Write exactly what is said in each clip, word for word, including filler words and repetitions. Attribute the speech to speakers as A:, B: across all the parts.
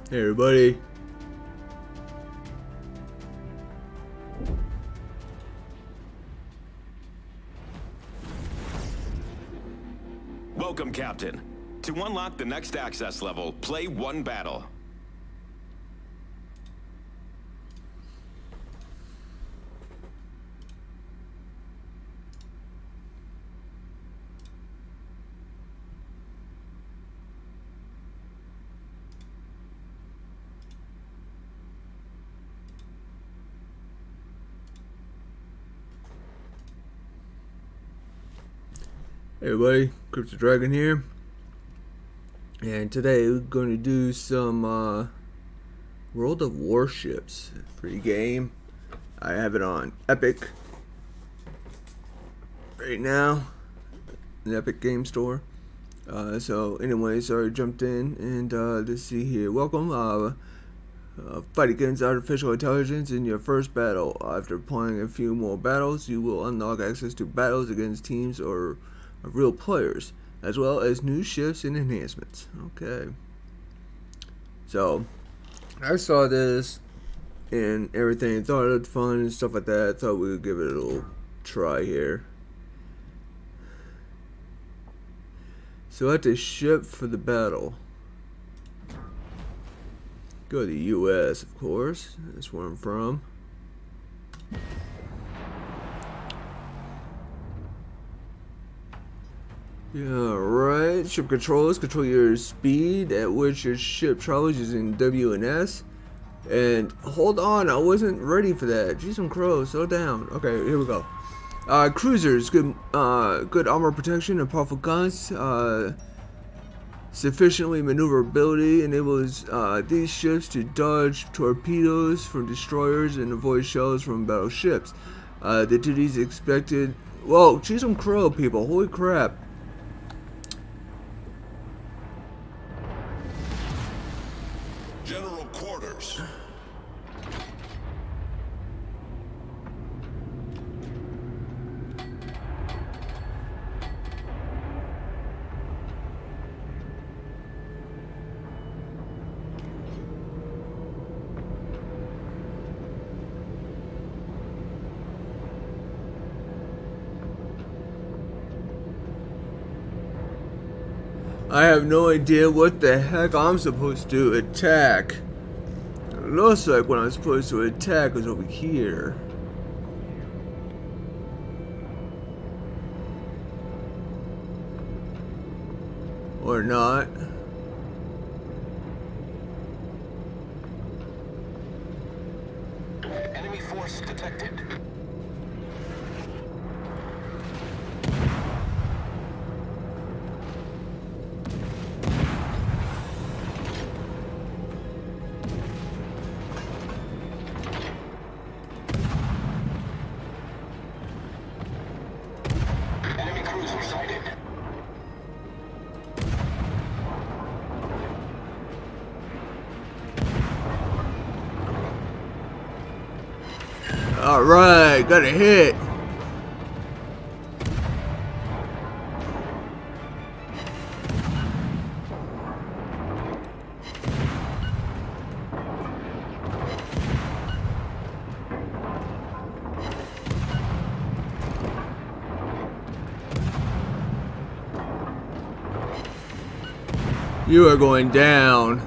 A: Hey everybody.
B: Welcome, Captain. To unlock the next access level, play one battle.
A: Hey everybody, Crypto Dragon here, and today we're going to do some uh, World of Warships. Free game. I have it on Epic right now, the Epic Game Store. Uh, so anyway, sorry, jumped in, and uh, let's see here. Welcome. Uh, uh, fight against artificial intelligence in your first battle. After playing a few more battles, you will unlock access to battles against teams or of real players, as well as new ships and enhancements. Okay. So, I saw this and everything, thought it looked fun and stuff like that. I thought we would give it a little try here. Select a ship for the battle. Go to the U S, of course. That's where I'm from. Yeah, right. Ship controls control your speed at which your ship travels using W and S. And hold on, I wasn't ready for that. Jeez, some crows, slow down. Okay, here we go. Uh, cruisers, good, uh, good armor protection and powerful guns. Uh, sufficiently maneuverability enables uh, these ships to dodge torpedoes from destroyers and avoid shells from battleships. Uh, the duties expected. Whoa, jeez, some crow, people. Holy crap.
C: General quarters.
A: I have no idea what the heck I'm supposed to attack. It looks like what I'm supposed to attack is over here. Or not.
C: Enemy force detected. Enemy cruiser sighted.
A: Alright, got a hit. You are going down.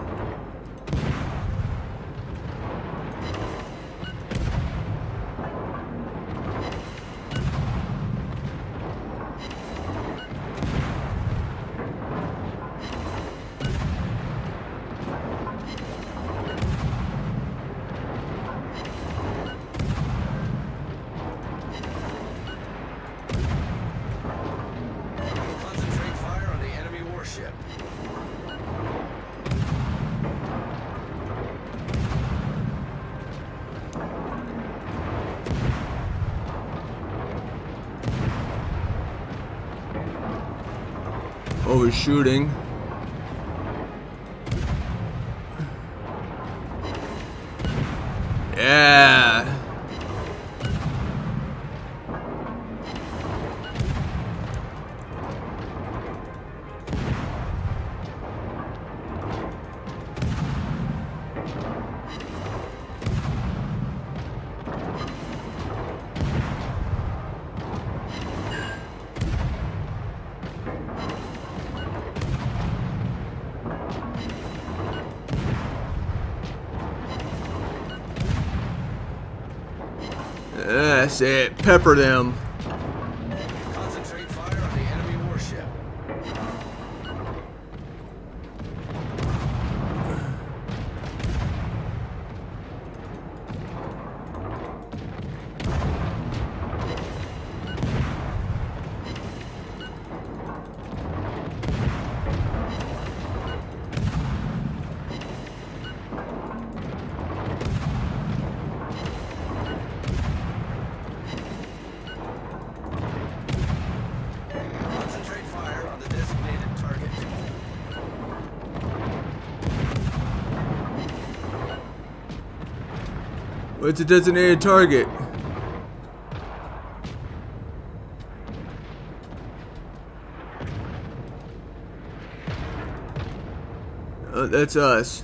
C: Concentrate fire on the enemy warship.
A: Overshooting. Yeah. That's it. Pepper them.
C: Concentrate fire on the enemy warship. Concentrate fire on the designated target.
A: What's the designated target? Oh, that's us.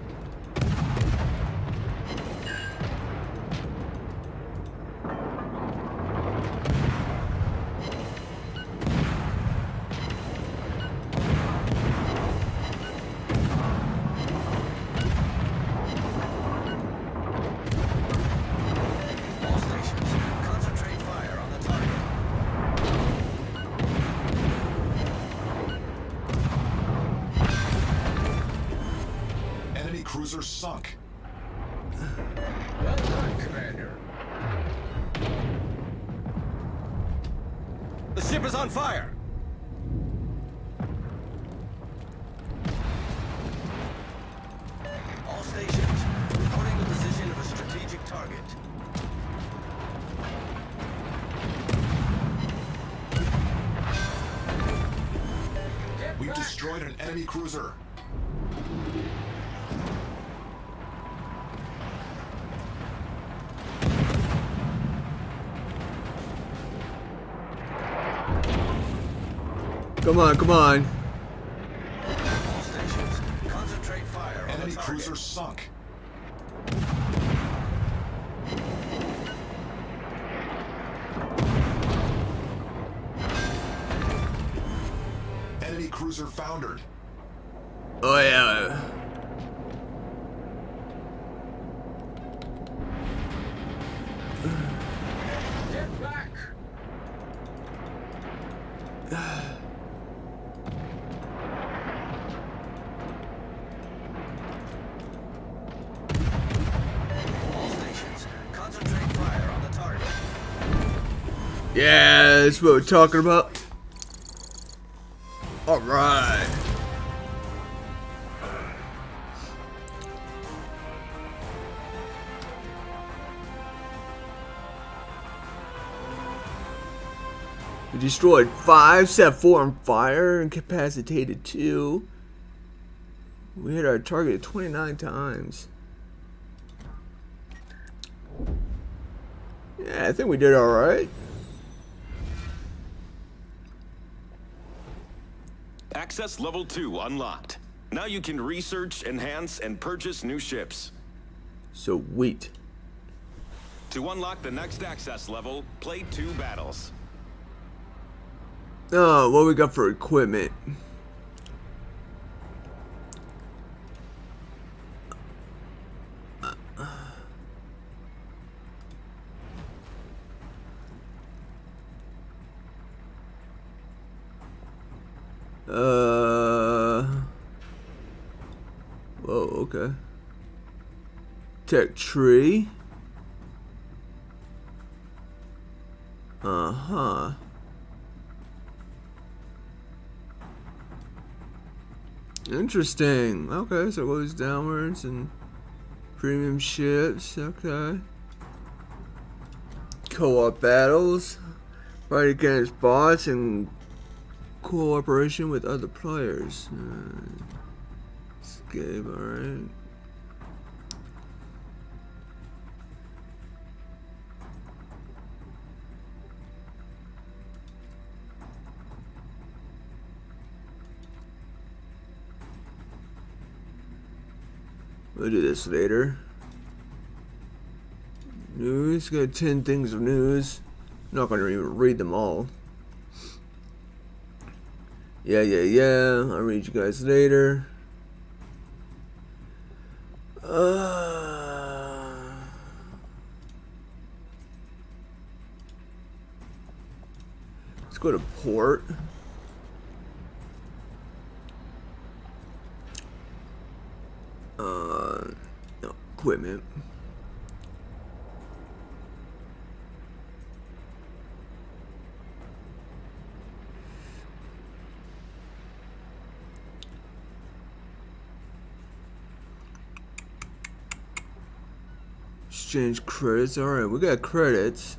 C: All stations, concentrate fire on the target.
D: Enemy cruiser sunk.
C: Well done, Commander.
B: The ship is on fire.
C: All stations, reporting the position of a strategic target. Get
D: We've
C: back.
D: destroyed an enemy cruiser.
A: Come on, come on.
C: All stations, concentrate fire on
D: Enemy
C: the target.
D: cruiser sunk. Enemy cruiser foundered.
A: Oh yeah.
C: Get back. All stations, concentrate fire on the target.
A: Yeah, that's what we're talking about. All right. We destroyed five, set four on fire, incapacitated two. We hit our target twenty-nine times. Yeah, I think we did all right.
B: Access level two unlocked. Now you can research, enhance, and purchase new ships.
A: So wheat.
B: To unlock the next access level, play two battles.
A: Oh, what we got for equipment? Uh. Whoa, okay. Tech tree. Uh huh. Interesting. Okay, so it goes downwards and premium ships. Okay. Co-op battles. Fight against bots and cooperation with other players. Uh, escape, alright. We'll do this later. News, got ten things of news. I'm not gonna even read them all. Yeah, yeah, yeah. I'll read you guys later. Uh, Let's go to port. Uh, no, equipment. Exchange credits. Alright, we got credits.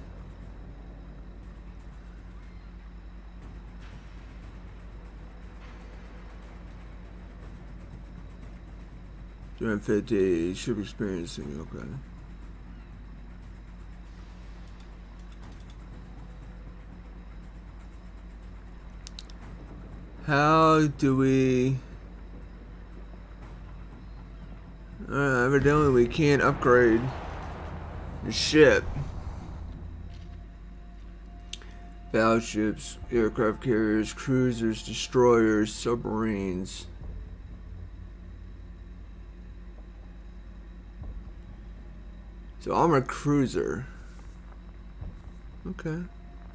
A: two hundred fifty ship experiencing, okay. How do we... Uh, evidently we can't upgrade the ship. Battleships, aircraft carriers, cruisers, destroyers, submarines. So I'm a cruiser. Okay.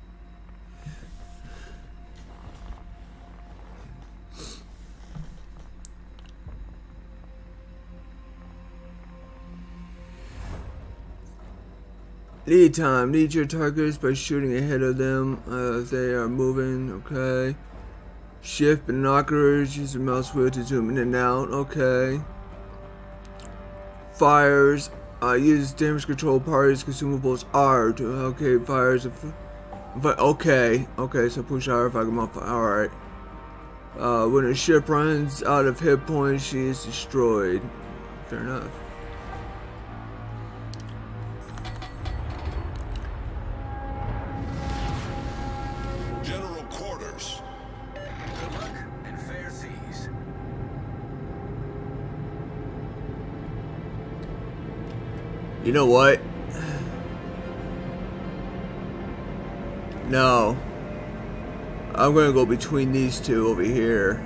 A: Lead time. Lead your targets by shooting ahead of them uh, if they are moving. Okay. Shift binoculars. Use the mouse wheel to zoom in and out. Okay. Fires. Uh, use damage control parties. Consumables R. To, okay. Fires. But okay. Okay. So push R if I come off. All right. Uh, when a ship runs out of hit points, she is destroyed. Fair enough. You know what? No. I'm gonna go between these two over here.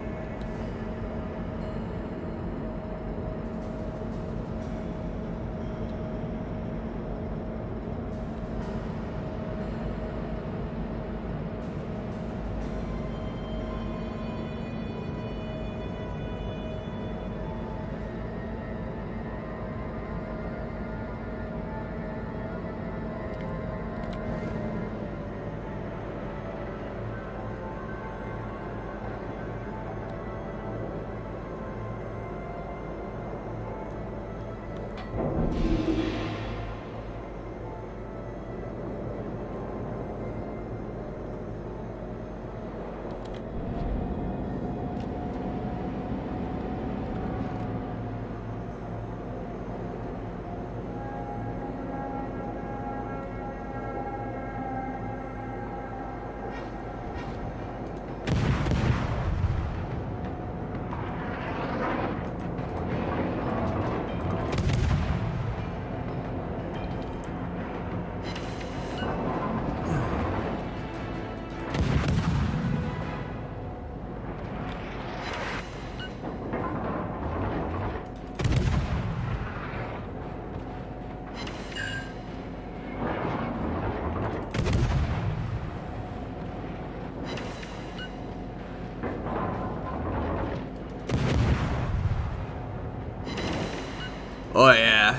A: Oh yeah.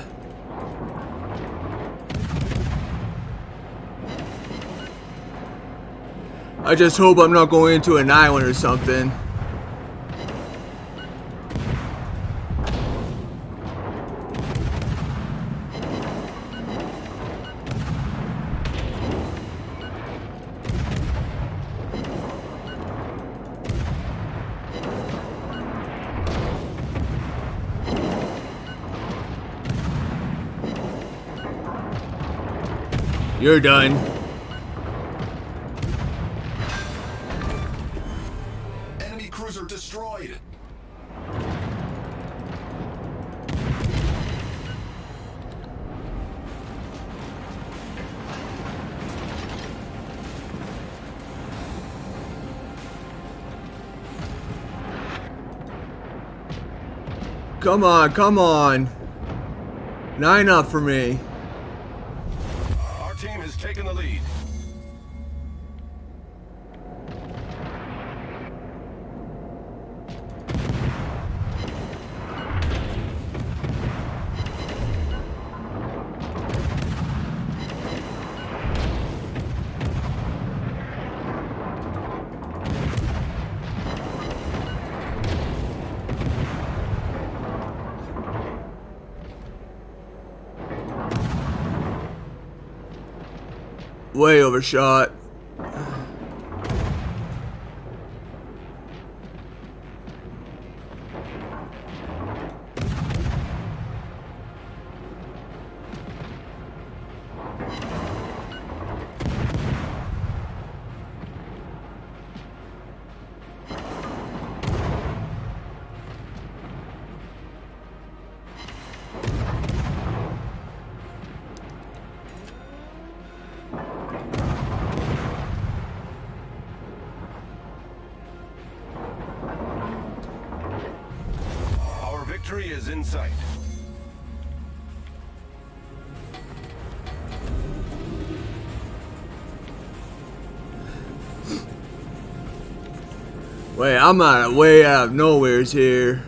A: I just hope I'm not going into an island or something. You're done.
D: Enemy cruiser destroyed.
A: Come on, come on. Nine up for me.
B: Our team has taken the lead.
A: way overshot.
D: Victory is in sight.
A: Wait, I'm out of way out of nowheres here.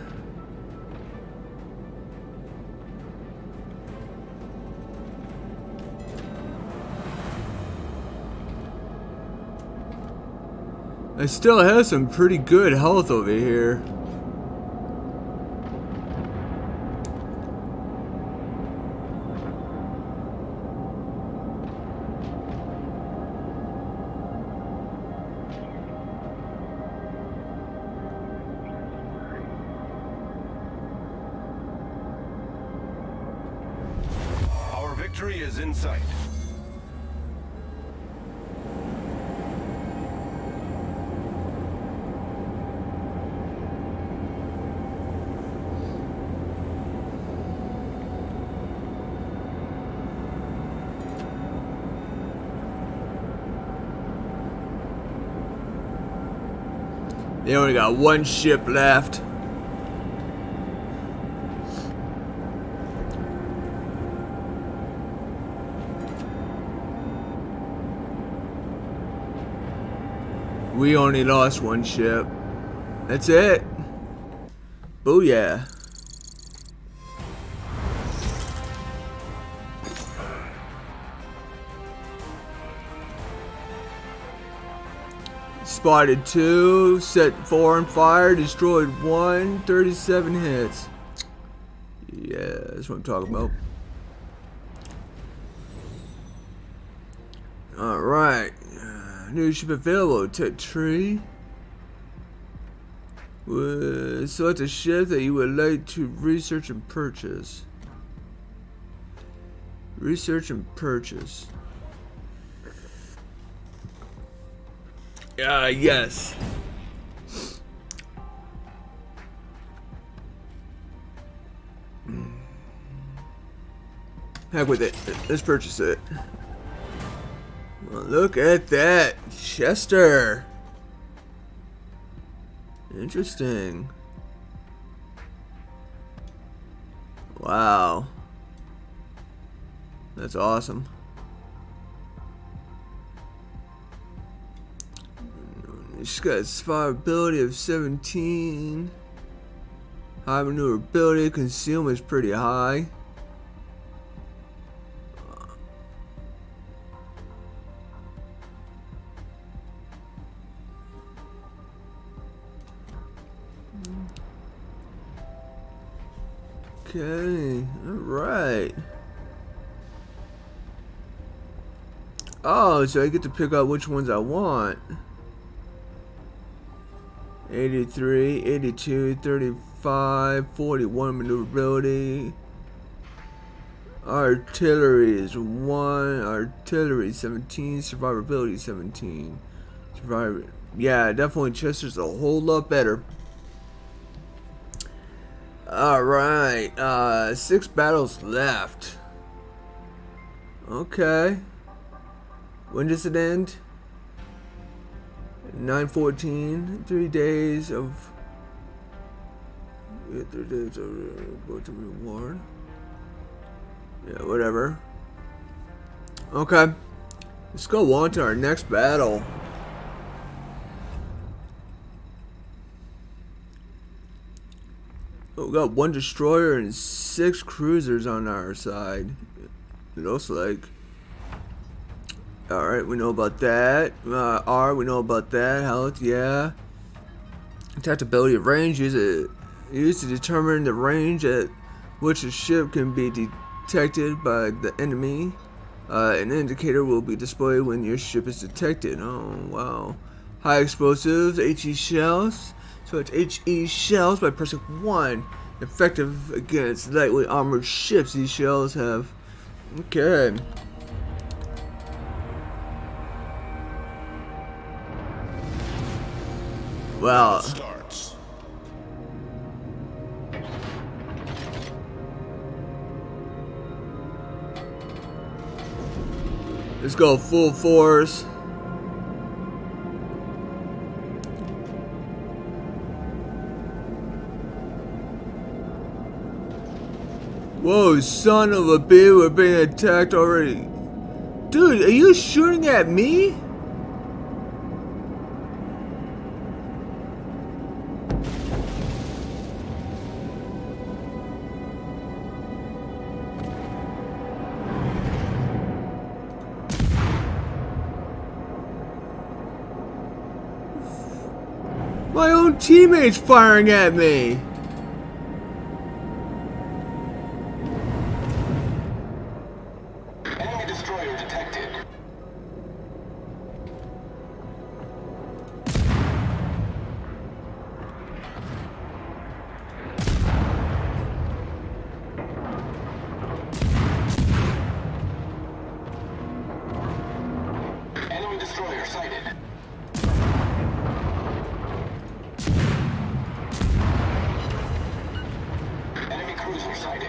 A: I still have some pretty good health over here.
D: Victory is in sight.
A: They only got one ship left. We only lost one ship. That's it. Booyah. Spotted two, set four on fire, destroyed one, thirty-seven hits. Yeah, that's what I'm talking about. Alright. New ship available. Tech tree. Uh, select a ship that you would like to research and purchase. Research and purchase. Ah, uh, yes. Heck with it. Let's purchase it. Well, look at that. Chester. Interesting. Wow. That's awesome. She's got a survivability of seventeen. High maneuverability, concealment is pretty high. Okay, alright. Oh, so I get to pick out which ones I want. eighty-three, eighty-two, thirty-five, forty-one maneuverability. Artillery is one, artillery seventeen, survivability seventeen. Survivor, yeah, definitely Chester's a whole lot better. Alright, uh, six battles left. Okay. When does it end? nine fourteen, three days of yeah, three days of go to reward. Yeah, whatever. Okay. Let's go on to our next battle. Oh, we got one destroyer and six cruisers on our side. It looks like. Alright, we know about that. Uh, R, we know about that. Health, yeah. Detectability of range. Use it used to determine the range at which a ship can be detected by the enemy. Uh, an indicator will be displayed when your ship is detected. Oh, wow. High explosives, H E shells. So it's H E shells by pressing one. Effective against lightweight armored ships. These shells have... Okay. Wow.
D: Starts.
A: Let's go full force. Whoa, son of a bitch, we're being attacked already. Dude, are you shooting at me? My own teammates firing at me.
C: Enemy destroyer detected. Enemy destroyer sighted. Enemy cruiser sighted.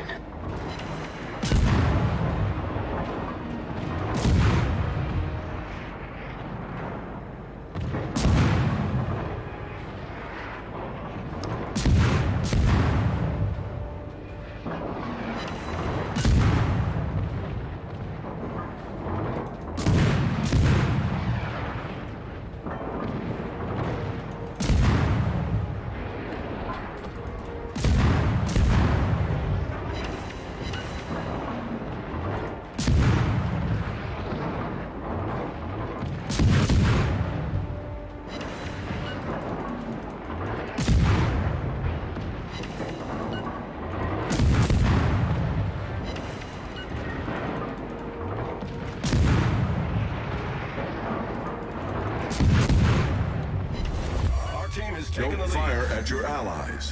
D: Our team has taken the
E: Don't
D: lead.
E: fire at your allies.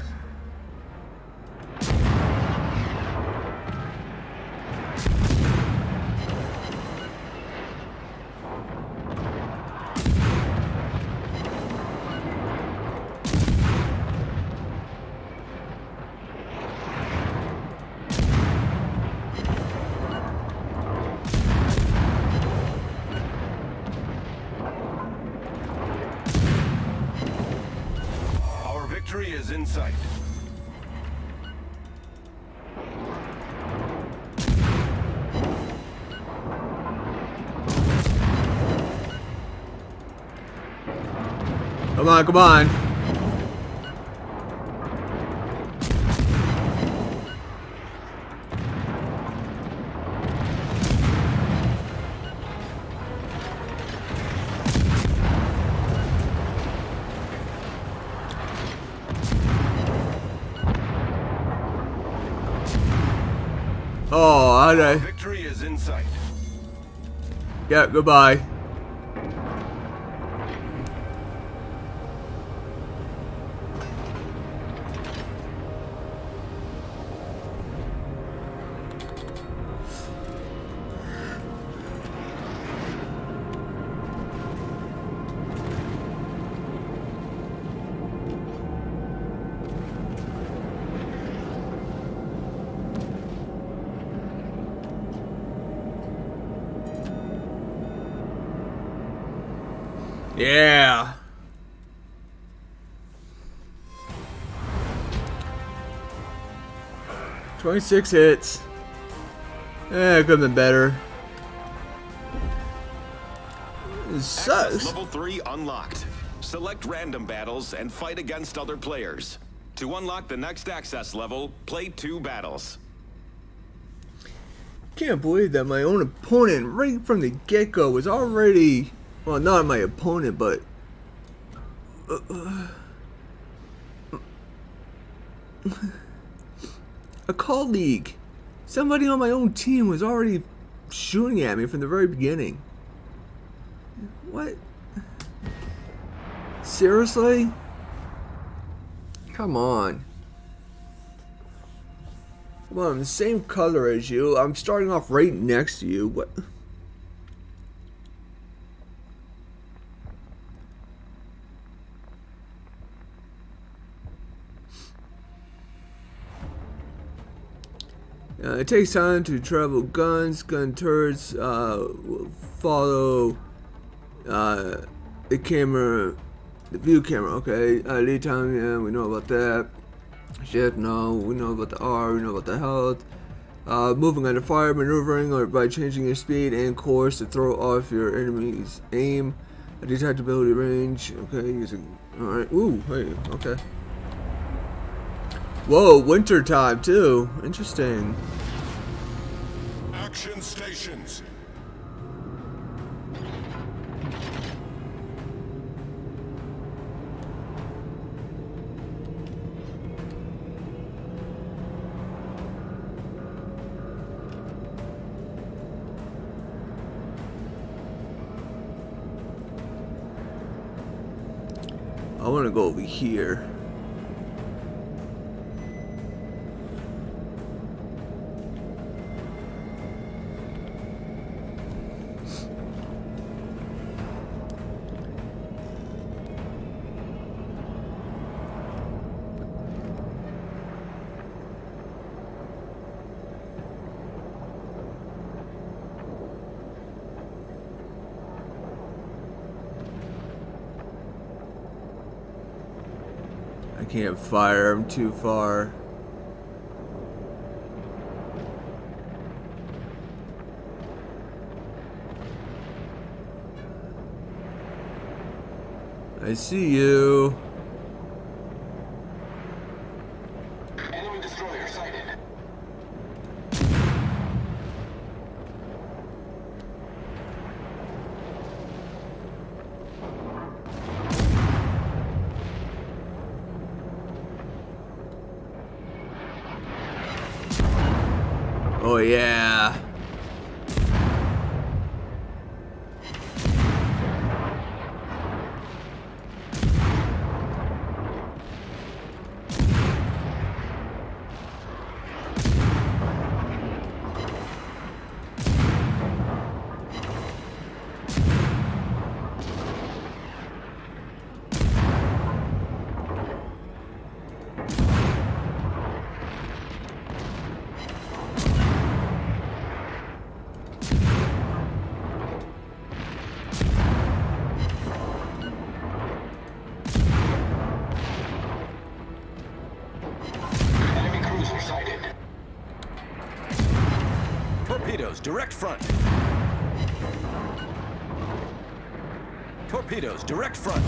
D: Our victory is in sight.
A: Come on, come on. Oh, how'd I?
D: Victory is in sight.
A: Yeah, goodbye. Yeah. twenty-six hits. Eh, it could have been better. It
B: Access
A: sucks.
B: level three unlocked. Select random battles and fight against other players. To unlock the next access level, play two battles.
A: Can't believe that my own opponent, right from the get-go, was already, well, not my opponent, but uh, uh, a colleague. Somebody on my own team was already shooting at me from the very beginning. What? Seriously? Come on. Come on, I'm the same color as you. I'm starting off right next to you. What? Uh, it takes time to travel guns. Gun turrets uh, will follow uh, the camera, the view camera. Okay, uh, lead time. Yeah, we know about that. Shift. No, we know about the R. We know about the health. Uh, moving under fire, maneuvering, or by changing your speed and course to throw off your enemy's aim. A detectability range. Okay, using. All right. Ooh. Hey. Okay. Whoa, winter time too. Interesting.
D: Action stations.
A: I want to go over here. I can't fire, I'm too far. I see you.
C: Enemy destroyer sighted.
A: Oh yeah.
B: Torpedoes, direct front. Torpedoes, direct front.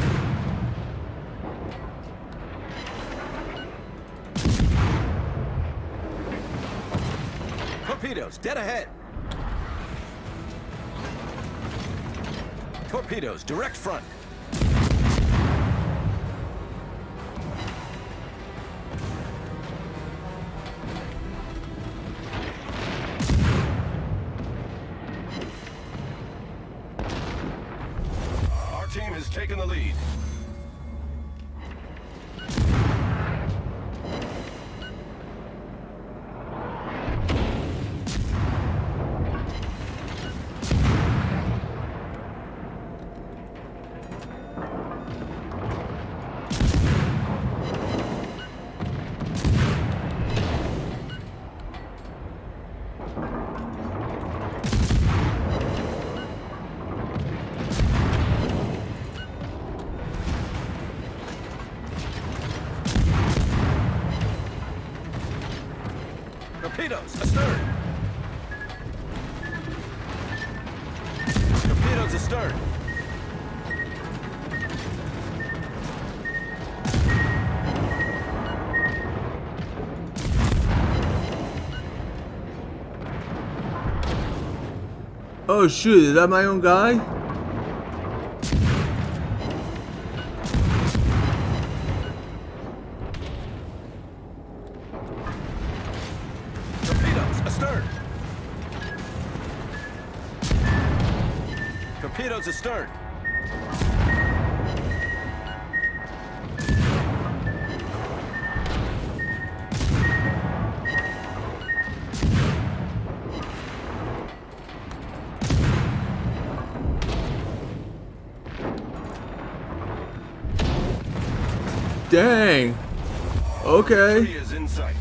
B: Torpedoes, dead ahead. Torpedoes, direct front.
D: Team has taken the lead.
B: Torpedoes, astern. Torpedoes, astern.
A: Oh shoot, is that my own guy?
C: Torpedoes astern.
A: Dang. Okay.
D: Victory is in sight.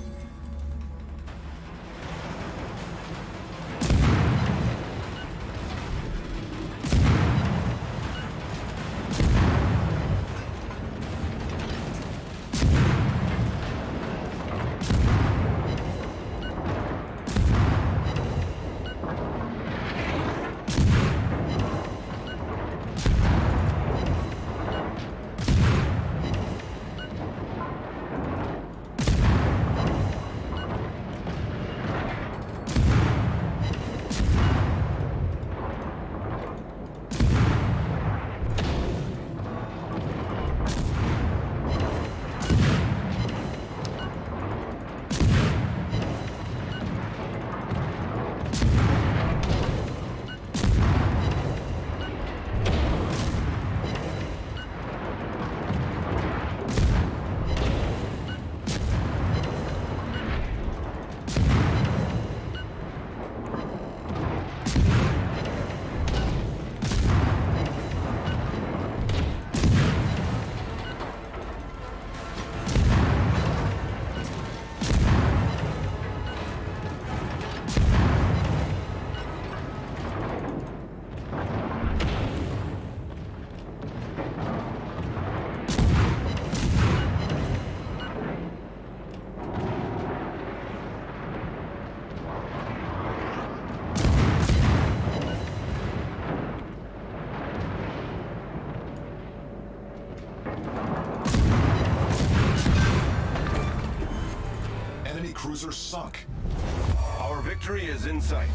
D: Cruiser sunk. Our victory is in sight.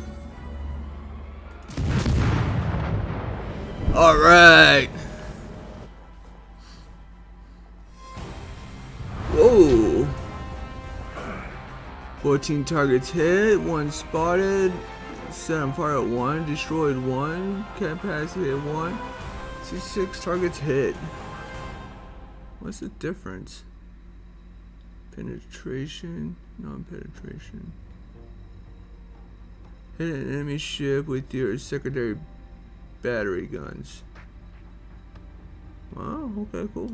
A: All right. Whoa. fourteen targets hit, one spotted, set on fire at one, destroyed one, capacity at one. See, six targets hit. What's the difference? Penetration, non-penetration. Hit an enemy ship with your secondary battery guns. Wow, okay, cool.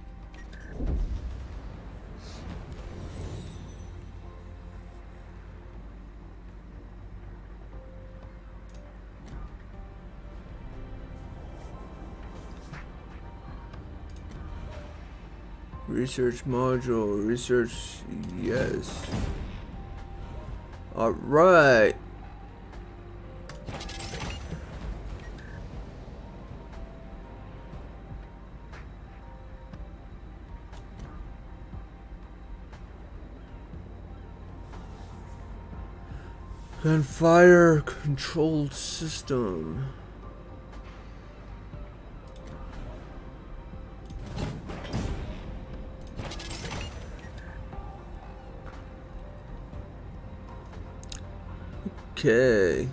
A: Research module, research, yes. All right. Gunfire control system. Okay.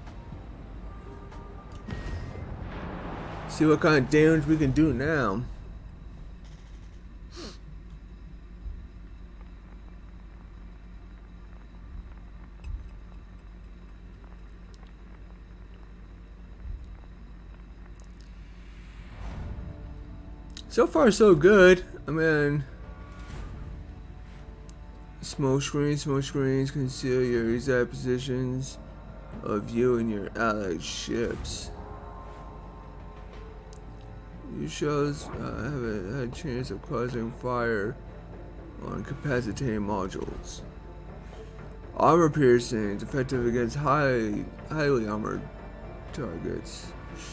A: See what kind of damage we can do now. So far, so good. I mean, smoke screens, smoke screens conceal your exact positions of you and your allied ships. You shows uh, have a, had a chance of causing fire on incapacitating modules. Armor piercing is effective against high, highly armored targets.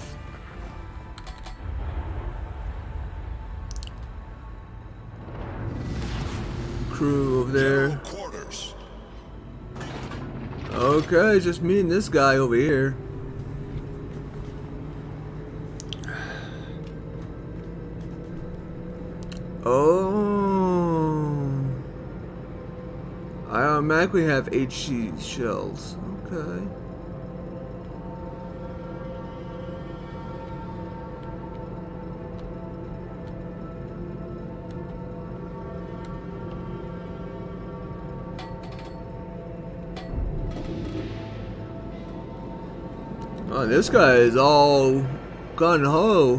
A: Crew over there. Okay, just me and this guy over here. Oh, I automatically have H C shells. Okay. Oh, this guy is all gun ho.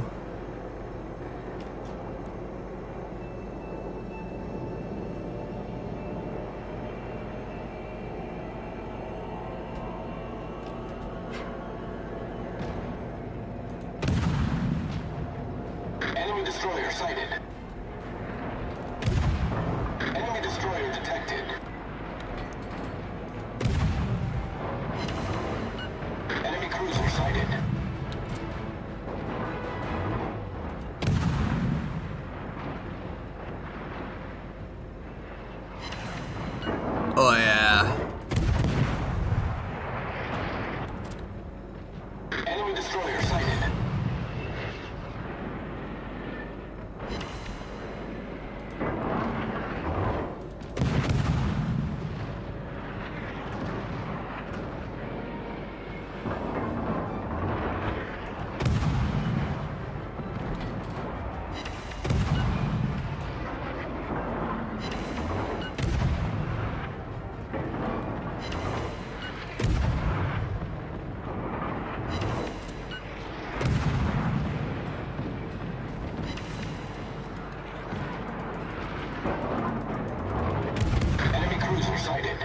C: Enemy destroyer sighted. Enemy destroyer detected. Enemy cruiser sighted.
A: Oh yeah.
C: Enemy destroyer sighted. Enemy cruiser sighted.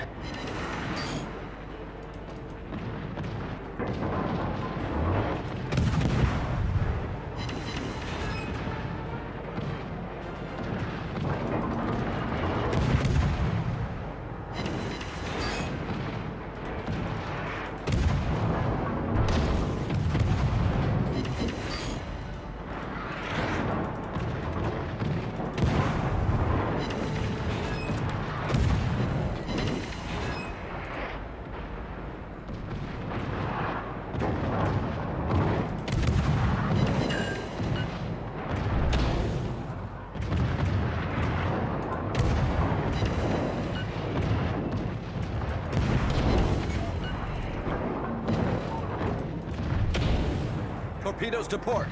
E: Torpedoes to port.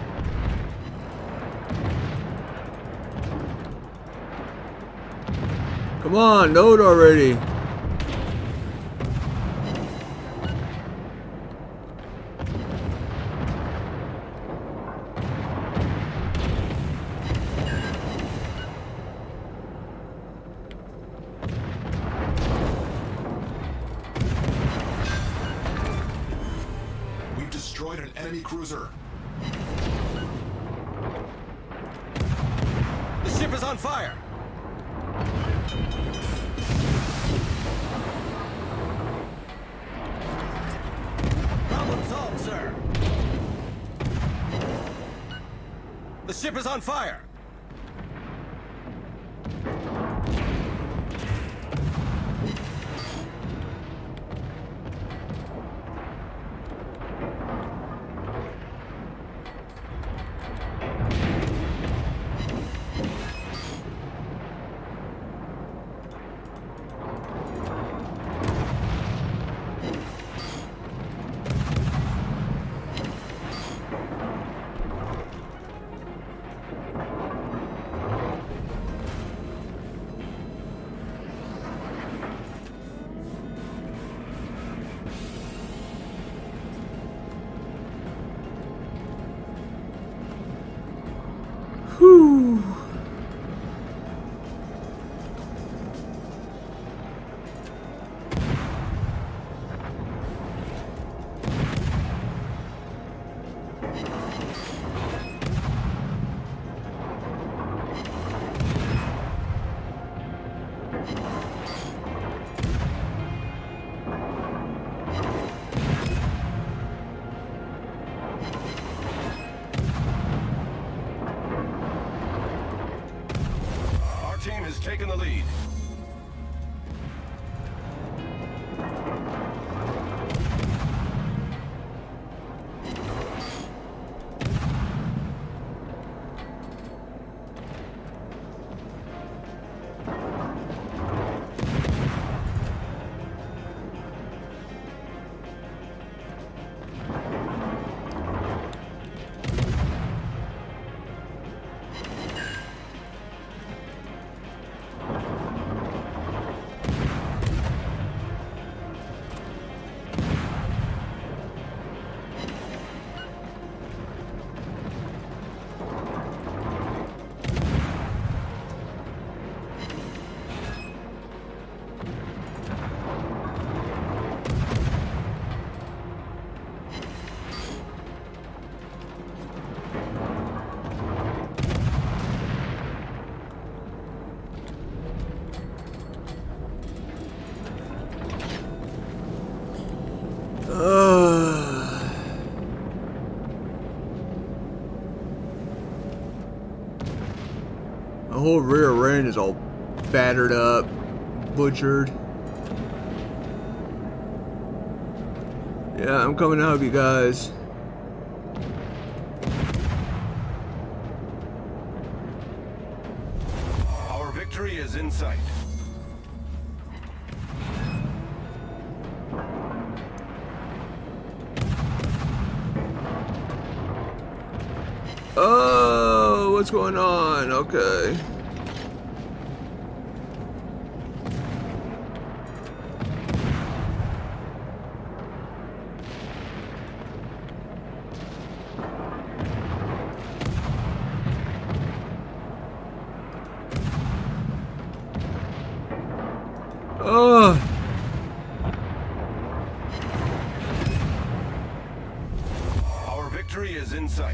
A: Come on, load already.
F: We've destroyed an enemy cruiser.
E: The ship is on fire. Problem solved, sir. The ship is on fire.
A: Whew.
D: Our team has taken the lead.
A: whole rear end is all battered up, butchered. Yeah, I'm coming to help you guys.
D: Our victory is in sight.
A: Oh, what's going on? Okay. Oh.
D: Our victory is in sight.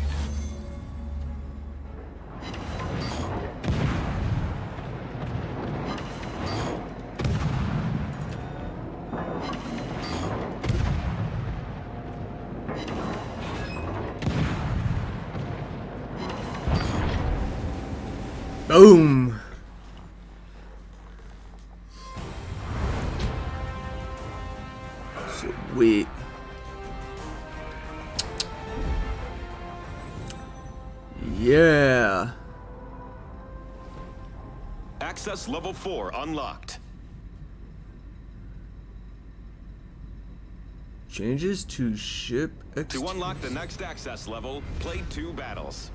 A: Boom. Sweet. Yeah.
B: Access level four unlocked.
A: Changes to ship exterior.
B: To unlock the next access level, play two battles.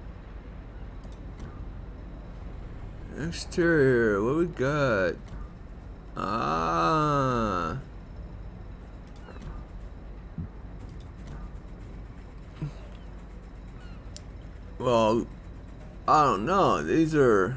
A: Exterior, what we got? Ah. Well, I don't know. These are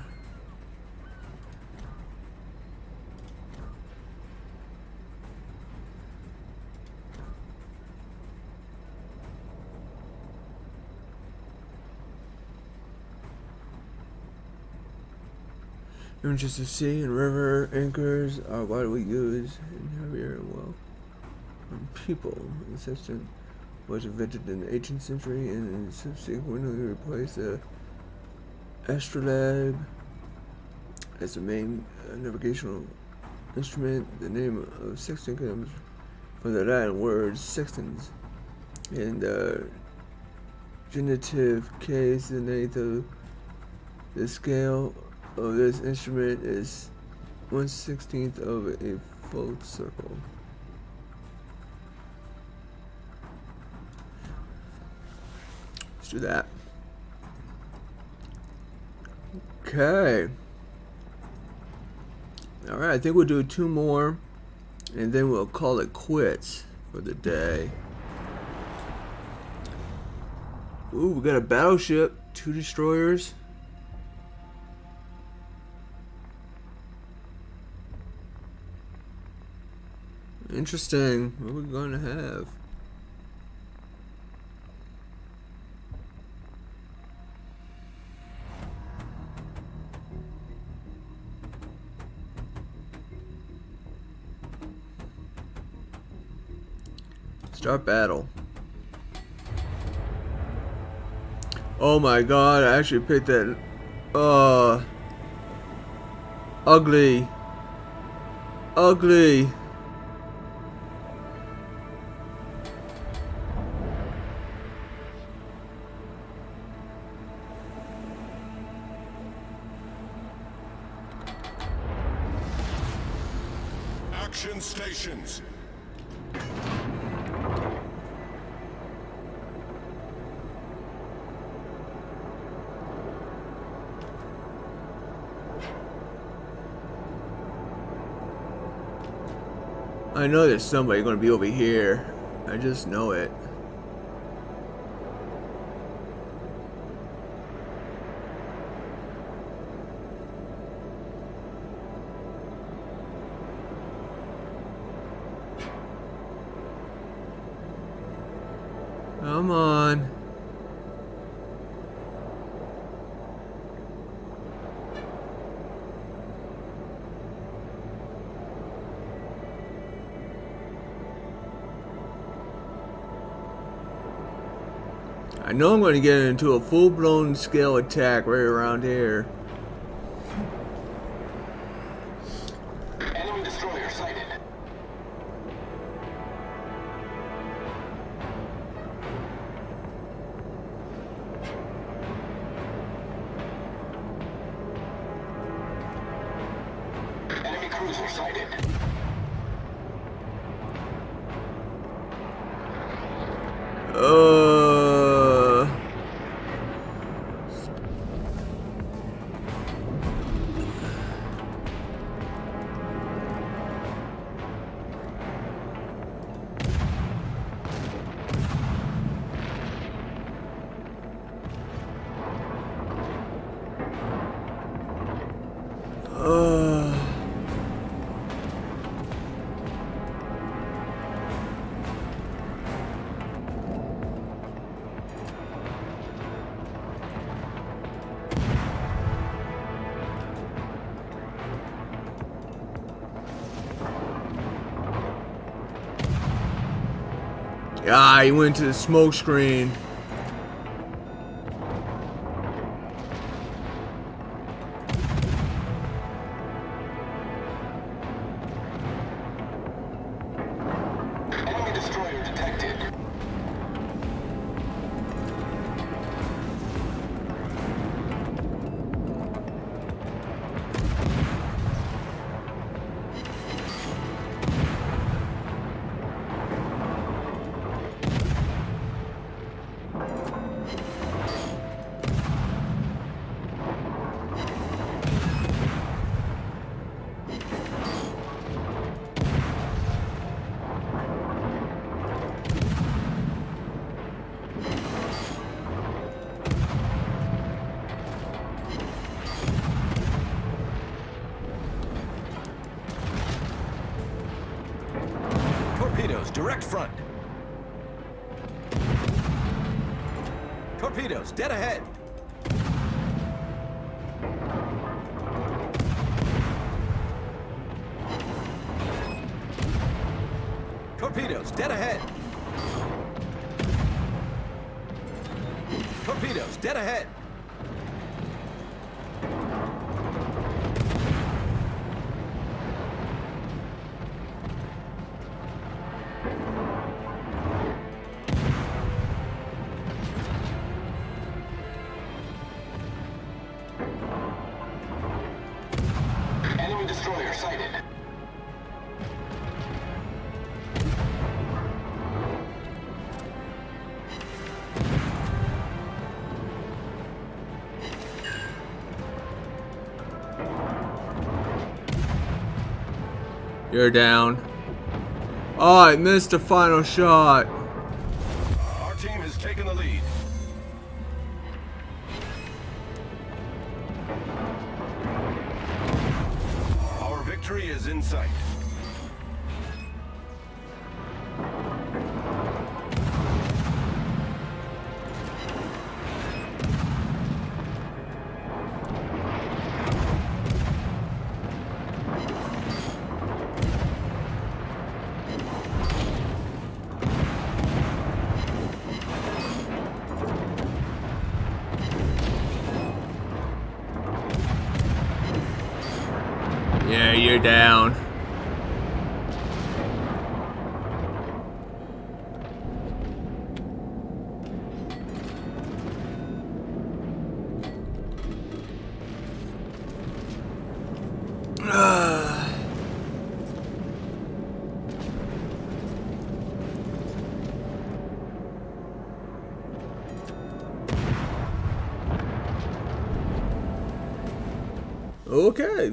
A: images of sea and river anchors are what we use in heavier and well um, people. The system was invented in the eighteenth century and subsequently replaced the astrolabe as the main uh, navigational instrument. The name of sextant comes from the Latin word sextans. In the genitive case, the length of the scale of this instrument is one sixteenth of a full circle. Let's do that. Okay. Alright, I think we'll do two more and then we'll call it quits for the day. Ooh, we got a battleship, two destroyers. Interesting. What are we going to have? Start battle. Oh my god, I actually picked that. Uh, ugly. Ugly.
F: Action stations.
A: I know there's somebody gonna be over here. I just know it. Come on. I know I'm going to get into a full-blown scale attack right around here.
C: destroyer sighted. Enemy cruiser sighted.
A: Uh. Uh. Ah, he went to the smoke screen.
C: Enemy destroyer detected.
E: Torpedoes, direct front. Torpedoes, dead ahead. Torpedoes, dead ahead. Torpedoes, dead ahead.
C: Enemy destroyer sighted.
A: You're down. Oh, I missed the final shot.
D: Our team has taken the lead. Our victory is in sight.
A: Yeah, you're down. Okay.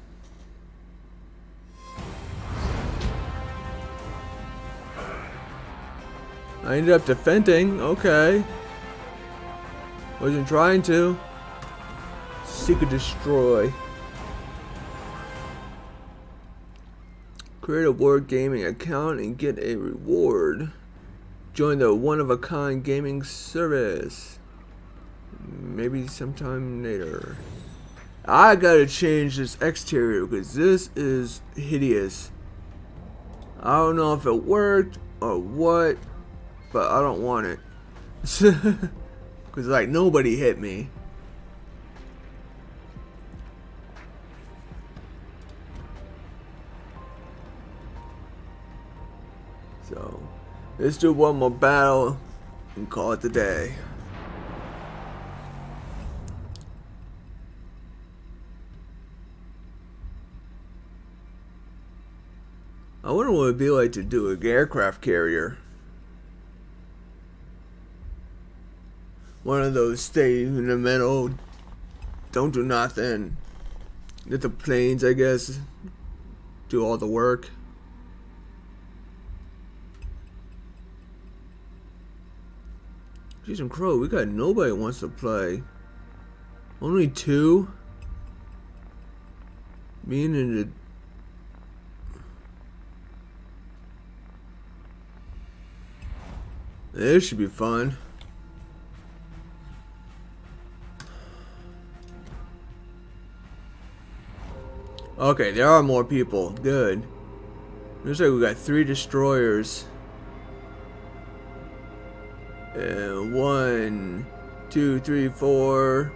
A: I ended up defending. Okay. Wasn't trying to. Seek and destroy. Create a Word Gaming account and get a reward. Join the one-of-a-kind gaming service. Maybe sometime later. I gotta change this exterior because this is hideous. I don't know if it worked or what, but I don't want it. Because like nobody hit me. So let's do one more battle and call it the day. I wonder what it would be like to do an aircraft carrier. One of those stay in the middle, don't do nothing. Let the planes, I guess, do all the work. Jeez and Crow, we got nobody who wants to play. Only two? Meaning the this should be fun. Okay, there are more people. Good. Looks like we got three destroyers. And one, two, three, four,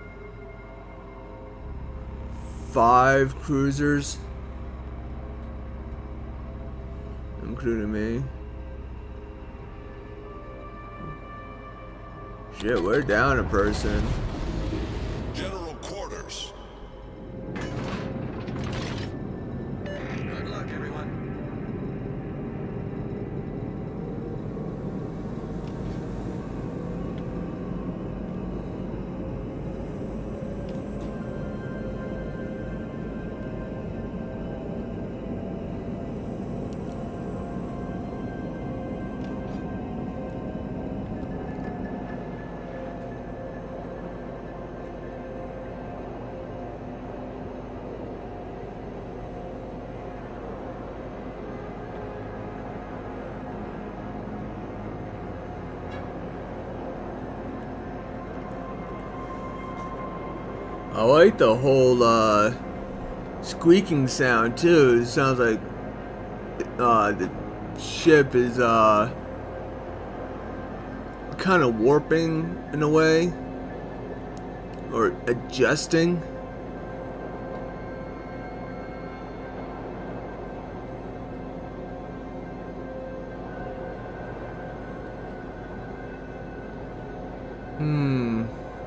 A: five cruisers, including me. Shit, we're down a person.
F: General quarters.
C: Good luck, everyone.
A: I like the whole uh, squeaking sound too. It sounds like uh, the ship is uh, kind of warping in a way, or adjusting. Hmm.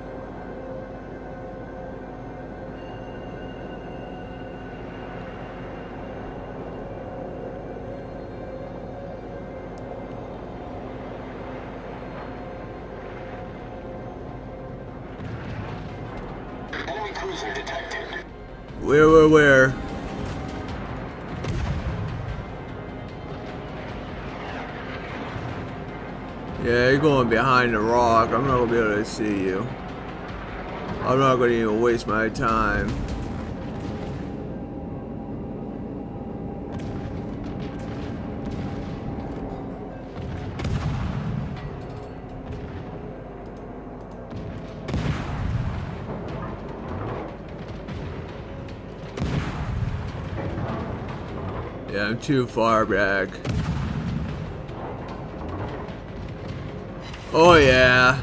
C: Cruiser detected.
A: Where, where, where? Yeah, you're going behind the rock. I'm not gonna be able to see you. I'm not gonna even waste my time. Yeah, I'm too far back. Oh yeah.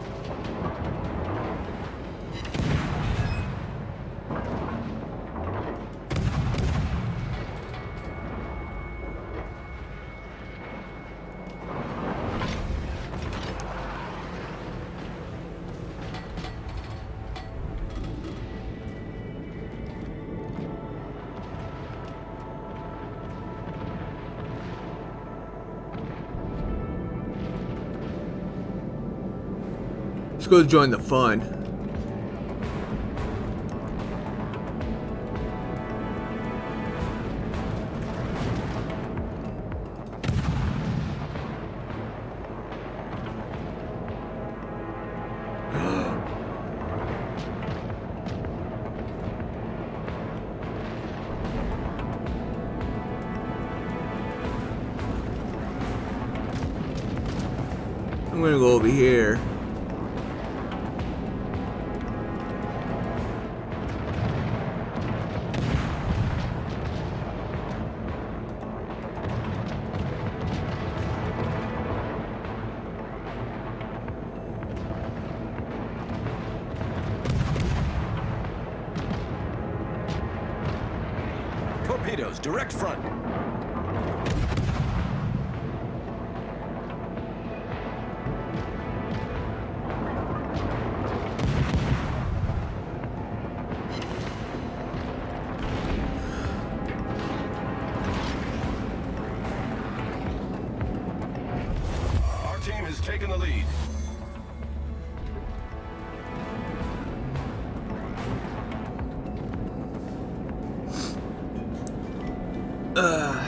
A: Let's go join the fun. I'm gonna go over here.
E: Torpedoes, direct front.
D: taken the lead.
A: Uh.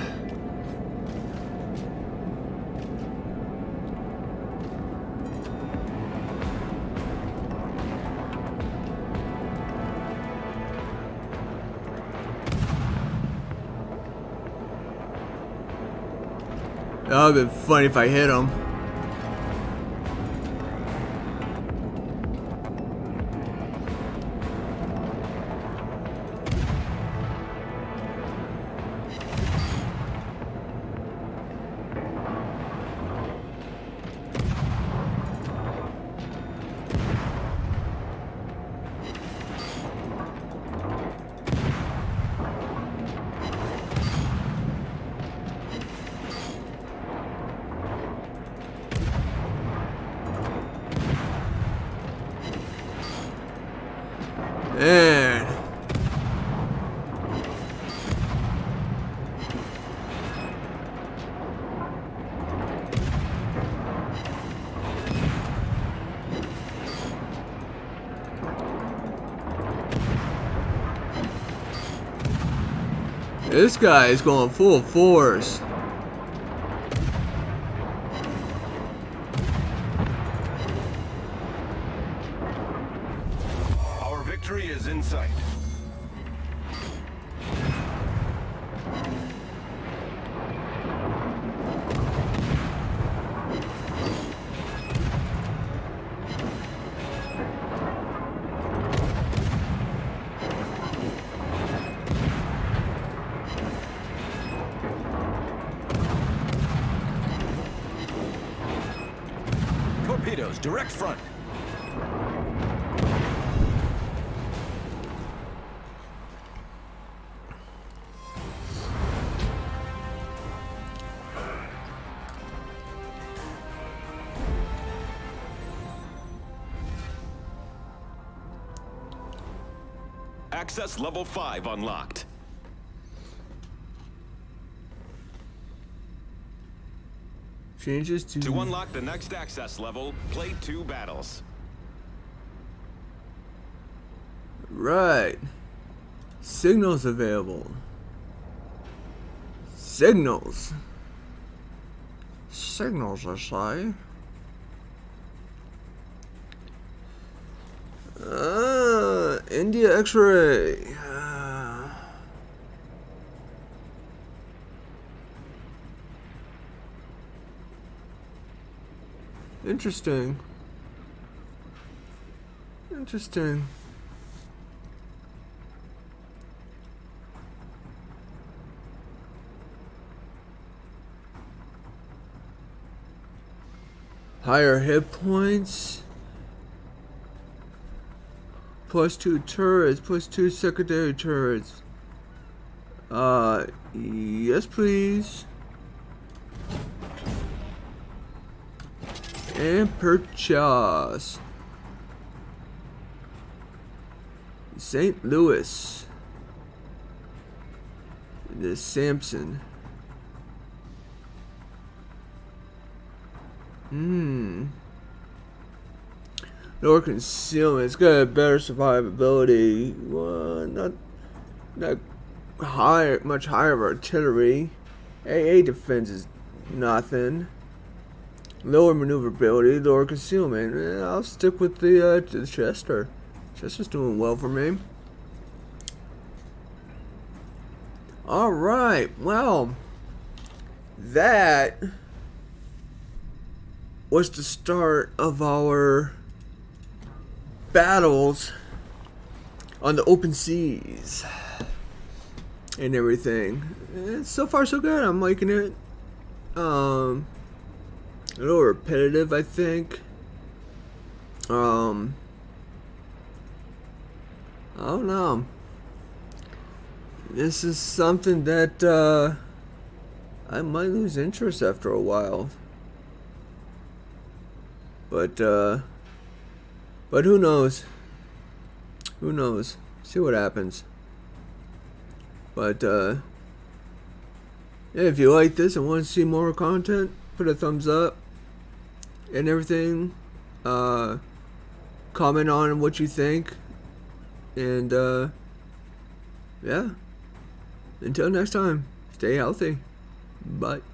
A: That would be funny if I hit him. Man. This guy is going full force.
D: Victory is in sight.
E: Torpedoes, direct front.
B: Access level five unlocked.
A: Changes to...
B: To unlock the next access level, play two battles.
A: Right. Signals available. Signals. Signals, I say. Ah, India X-ray. Ah. Interesting. Interesting. Higher hit points. Plus two turrets, plus two secondary turrets. Uh, yes please. And purchase. Saint Louis. The Samson. Hmm. Lower concealment. It's got a better survivability. Well, not not higher, much higher of artillery. A A defense is nothing. Lower maneuverability, lower concealment. Eh, I'll stick with the uh, the Chester. Chester's doing well for me. All right. Well, that was the start of our battles on the open seas and everything. And so far so good. I'm liking it. Um, a little repetitive, I think. Um, I don't know. This is something that uh, I might lose interest after a while. But uh, But who knows? Who knows? See what happens. But uh, yeah, if you like this and want to see more content, put a thumbs up. and everything. Uh, comment on what you think. And, uh, yeah. Until next time, stay healthy. Bye.